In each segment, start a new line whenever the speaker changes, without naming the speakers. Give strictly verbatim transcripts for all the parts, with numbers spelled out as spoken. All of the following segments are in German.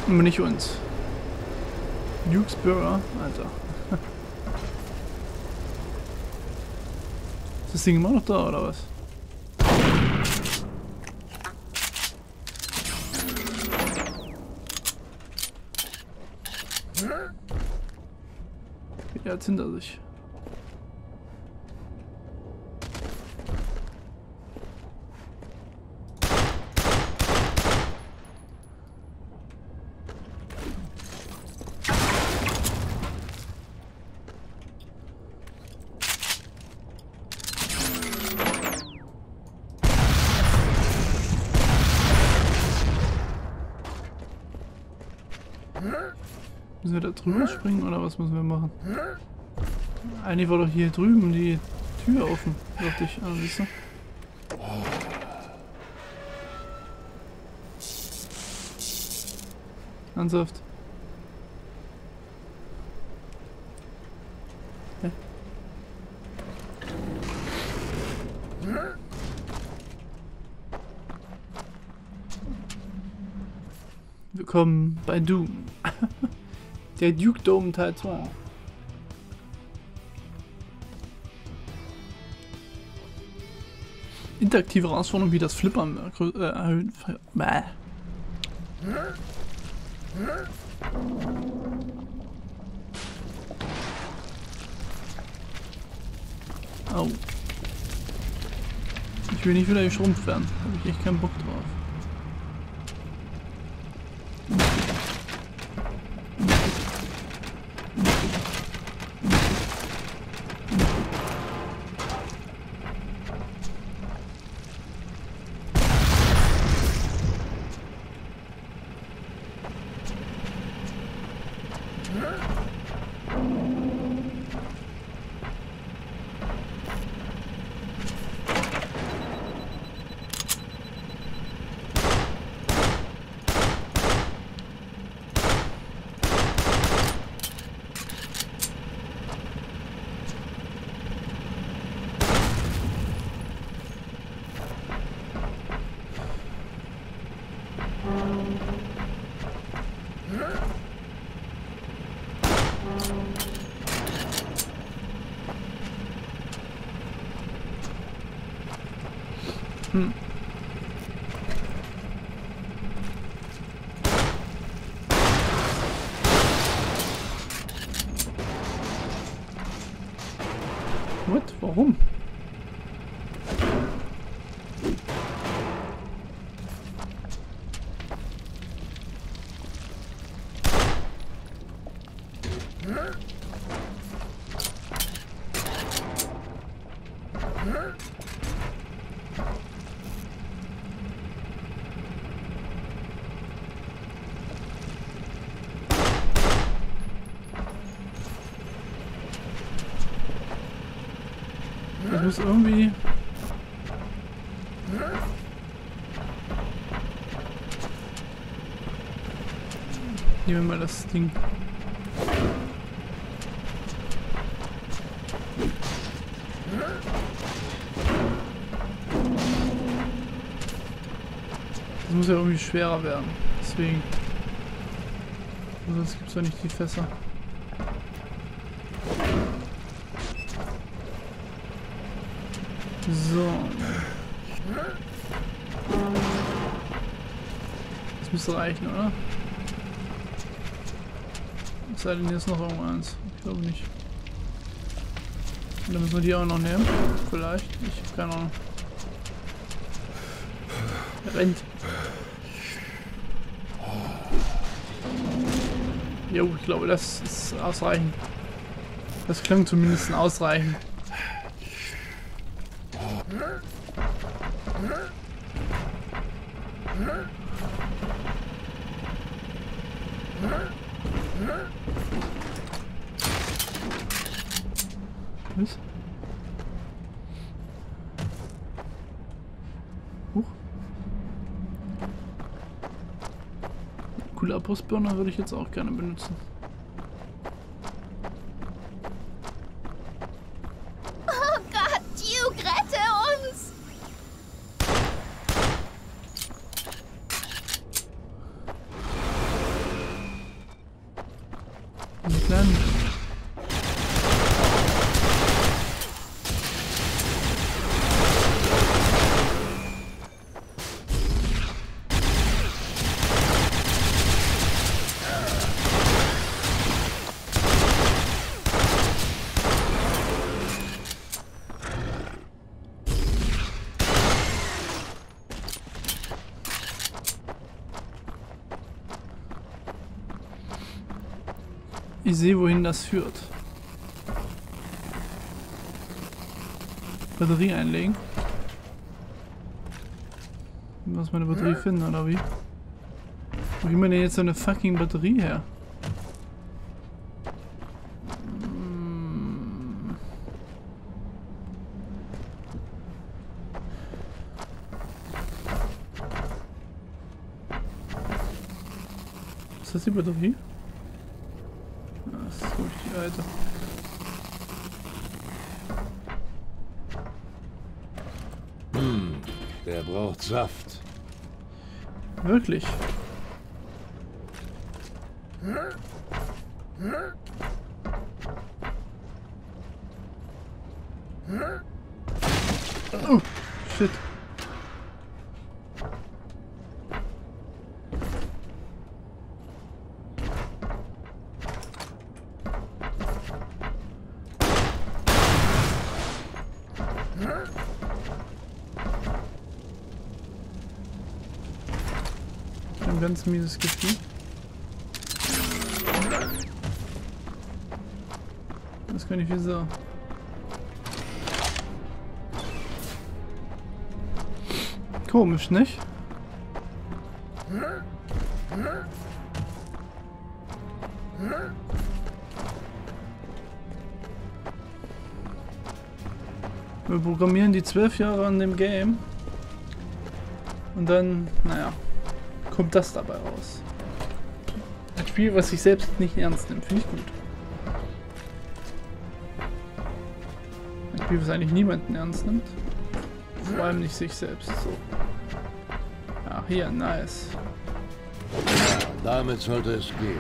Aber nicht uns. Duke's Burger, Alter. Ist das Ding immer noch da, oder was? Er hat's hinter sich. Müssen wir da drüber springen oder was müssen wir machen? Eigentlich war doch hier drüben die Tür offen, dachte ich. Ah, siehst du? Ernsthaft? Hä? Willkommen bei Doom. Der Duke Dome Teil zwei. Interaktive Herausforderungen wie das Flippern äh, erhöhen. Bäh. Oh. Ich will nicht wieder geschrumpft werden. Da habe ich echt keinen Bock drauf. Hm. What? Warum? Das muss irgendwie... Nehmen wir mal das Ding. Das muss ja irgendwie schwerer werden. Deswegen. Sonst gibt es ja nicht die Fässer. So. Das müsste reichen, oder? Es sei denn, hier ist noch irgendwas. Ich glaube nicht. Und dann müssen wir die auch noch nehmen. Vielleicht. Ich habe keine Ahnung. Er rennt. Jo, ich glaube, das ist ausreichend. Das klang zumindest ausreichend. Was? Huch. Coole Abrissbirne würde ich jetzt auch gerne benutzen.
Oh Gott, Duke, rette uns!
Ich sehe, wohin das führt. Batterie einlegen. Ich muss meine Batterie finden, oder wie? Wo kriegt man denn jetzt so eine fucking Batterie her? Hm. Ist das die Batterie? Das ist wirklich die alte.
Hm, der braucht Saft.
Wirklich? Oh, shit. Ein ganz mieses Gefühl. Das kann ich wieso. Komisch, nicht? Wir programmieren die zwölf Jahre an dem Game und dann, naja, kommt das dabei raus. Ein Spiel, was sich selbst nicht ernst nimmt, finde ich gut. Ein Spiel, was eigentlich niemanden ernst nimmt. Vor allem nicht sich selbst, so. Ja, hier, nice.
Ja, damit sollte es gehen.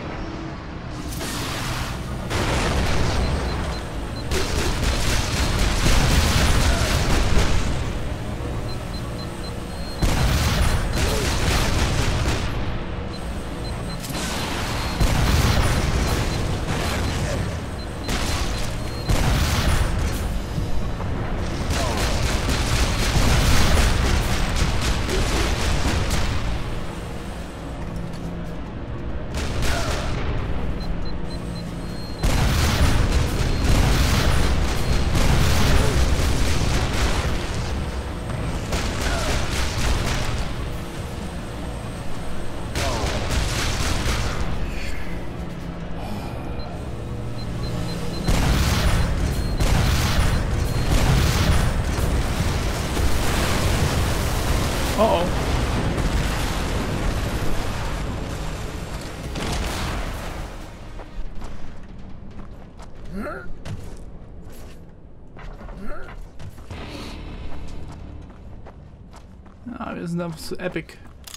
Oh oh. Ja, wir sind einfach zu epic.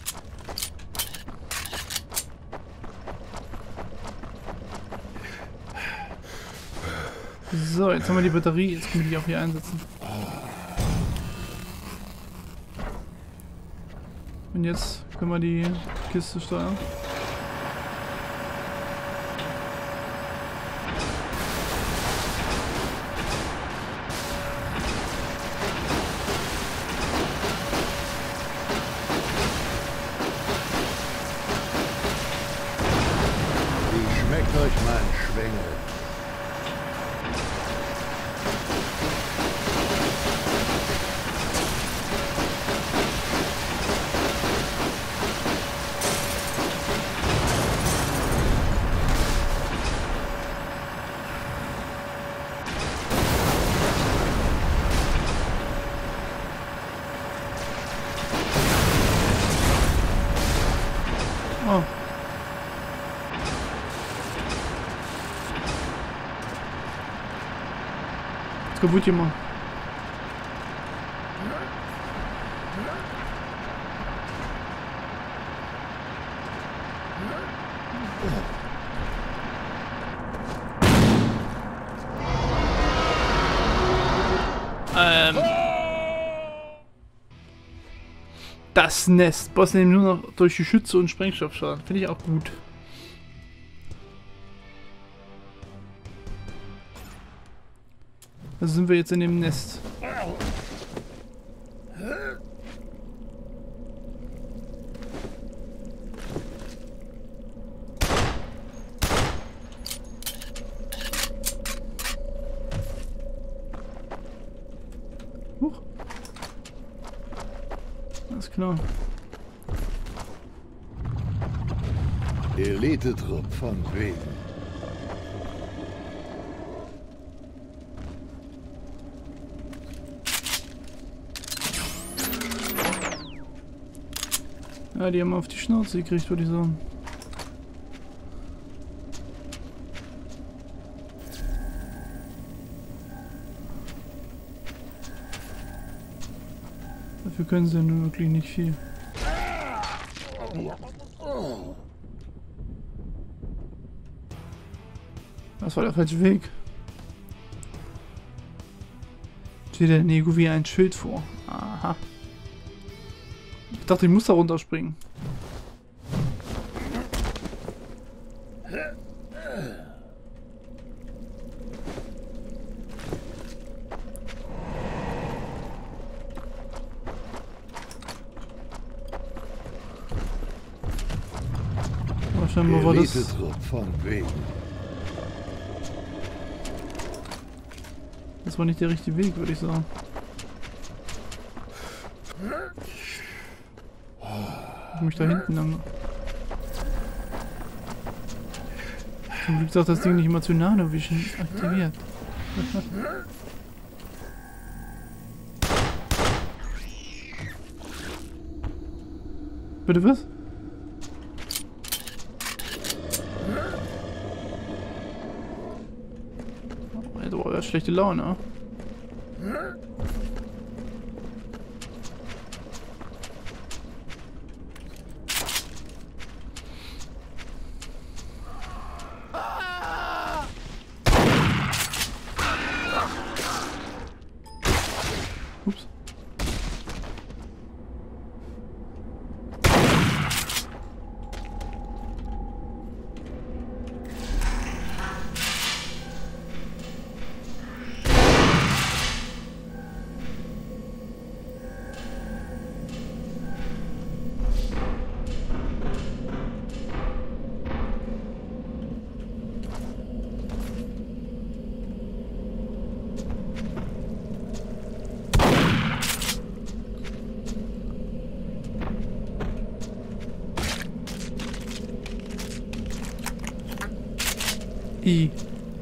So, jetzt haben wir die Batterie, jetzt können wir die auch hier einsetzen. Und jetzt können wir die Kiste steuern.
Wie schmeckt euch mein Schwengel?
Oh. Ist kaputt gemacht. Ähm. Das Nest. Boss nehmen nur noch durch Geschütze und Sprengstoffschaden. Finde ich auch gut. Also sind wir jetzt in dem Nest. klar.
Elite-Trupp von wegen.
Ja, die haben auf die Schnauze gekriegt, würde ich sagen. Dafür können sie nur wirklich nicht viel. Das war der falsche Weg. Steht der Nego wie ein Schild vor. Aha. Ich dachte, ich muss da runterspringen. Scheinbar war das.
Von wegen.
Das war nicht der richtige Weg, würde ich sagen. Ich mich da hinten lang. Zum Glück sagt das Ding nicht immer Tsunami Vision aktiviert. Bitte was? Oh, er hat schlechte Laune. Ups. I.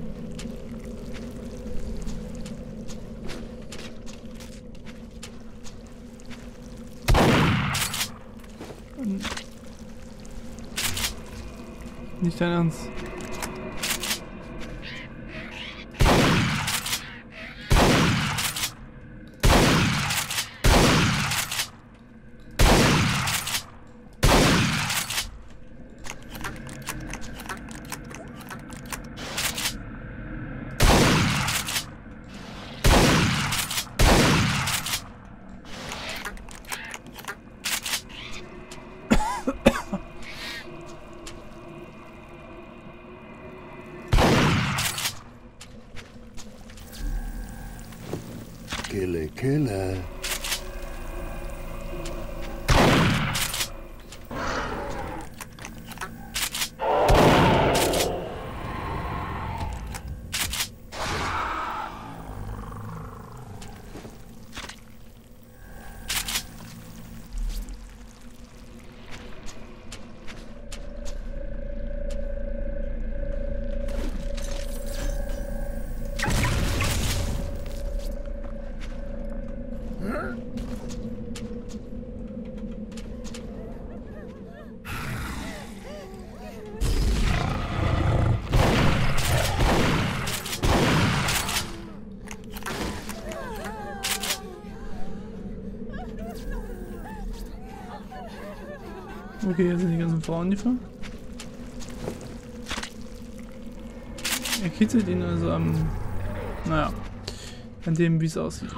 Nicht dein Ernst.
Kille, Kille.
Okay, jetzt sind die ganzen Frauen gefangen. Er kitzelt ihn also am, naja, an dem, wie es aussieht.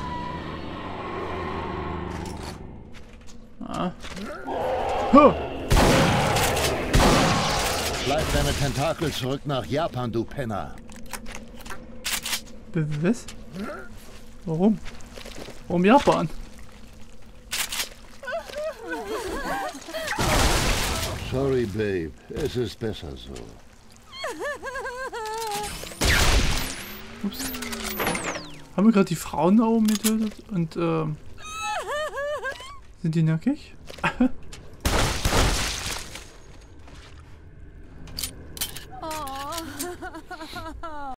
Ah. Huh.
Bleib deine Tentakel zurück nach Japan, du Penner.
Was? Warum? Warum Japan?
Sorry, Babe. Es ist besser so.
Ups. Haben wir gerade die Frauen da oben getötet? Und, ähm... Sind die nackig?